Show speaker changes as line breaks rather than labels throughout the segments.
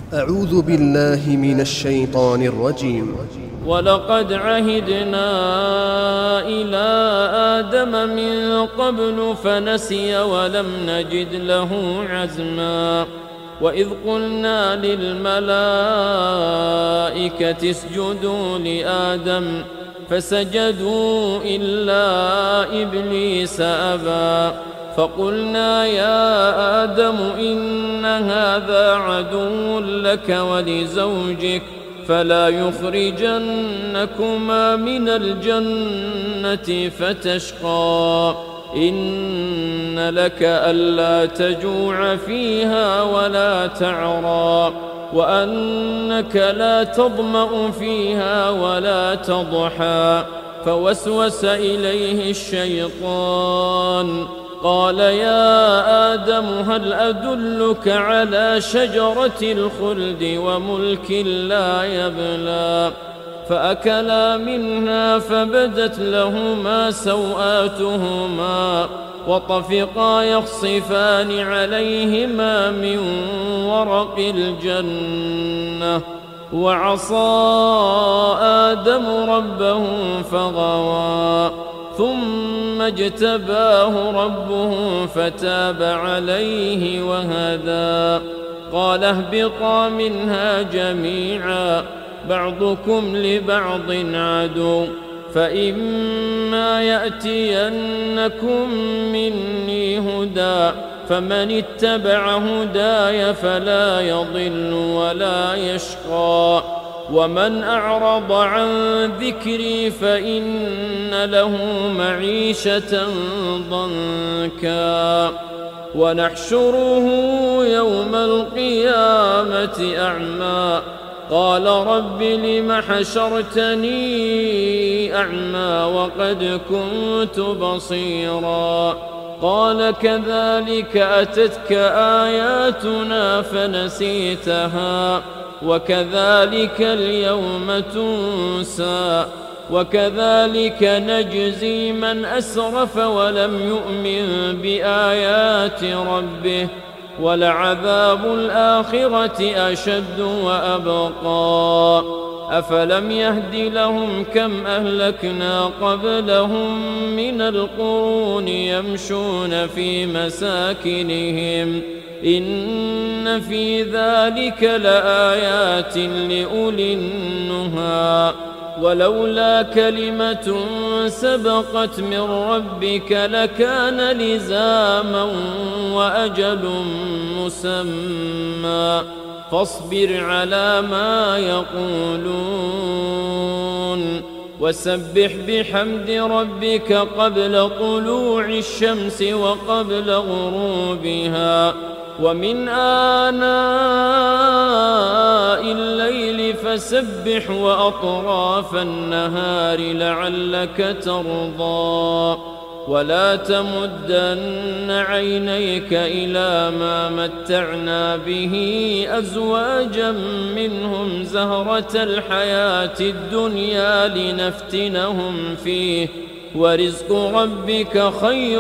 أعوذ بالله من الشيطان الرجيم.
ولقد عهدنا إلى آدم من قبل فنسي ولم نجد له عزما وإذ قلنا للملائكة اسجدوا لآدم فسجدوا إلا إبليس أبى فقلنا يا آدم إن هذا عدو لك ولزوجك فلا يخرجنكما من الجنة فتشقى إن لك ألا تجوع فيها ولا تعرى وأنك لا تظمأ فيها ولا تضحى فوسوس إليه الشيطان قال يا آدم هل أدلك على شجرة الخلد وملك لا يبلى فأكلا منها فبدت لهما سوآتهما وطفقا يخصفان عليهما من ورق الجنة وعصى آدم ربه فغوى ثم اجتباه ربه فتاب عليه وهدى قال اهبطا منها جميعا بعضكم لبعض عدو فإما يأتينكم مني هدى فمن اتبع هداي فلا يضل ولا يشقى ومن أعرض عن ذكري فإن له معيشة ضنكا ونحشره يوم القيامة أعمى قال رب لم حشرتني أعمى وقد كنت بصيرا قال كذلك أتتك آياتنا فنسيتها وكذلك اليوم تنسى وكذلك نجزي من أسرف ولم يؤمن بآيات ربه ولعذاب الآخرة أشد وأبقى أفلم يهد لهم كم أهلكنا قبلهم من القرون يمشون في مساكنهم إن في ذلك لآيات لأولي النهى ولولا كلمة سبقت من ربك لكان لزاما وأجل مسمى فاصبر على ما يقولون وسبح بحمد ربك قبل طلوع الشمس وقبل غروبها ومن آناء الليل فسبح وأطراف النهار لعلك ترضى ولا تمدن عينيك إلى ما متعنا به أزواجا منهم زهرة الحياة الدنيا لنفتنهم فيه ورزق ربك خير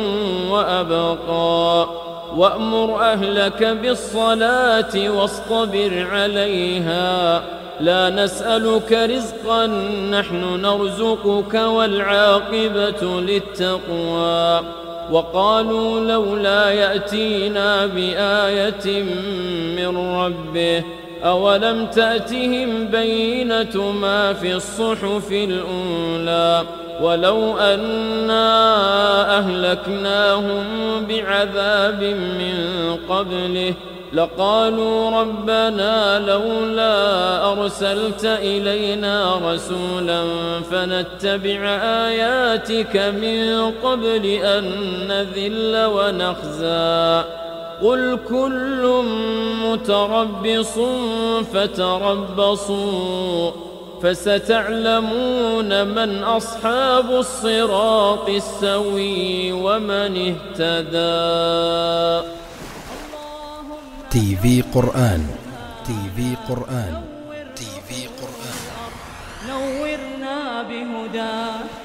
وأبقى وأمر أهلك بالصلاة واصطبر عليها لا نسألك رزقا نحن نرزقك والعاقبة للتقوى وقالوا لولا يأتينا بآية من ربه أولم تأتهم بينة ما في الصحف الأولى ولو أنا أهلكناهم بعذاب من قبله لقالوا ربنا لولا أرسلت إلينا رسولا فنتبع آياتك من قبل أن نذل ونخزى قل كل متربص فتربصوا فستعلمون من أصحاب الصراط السوي ومن اهتدى.
تي في قرآن نورنا بهداه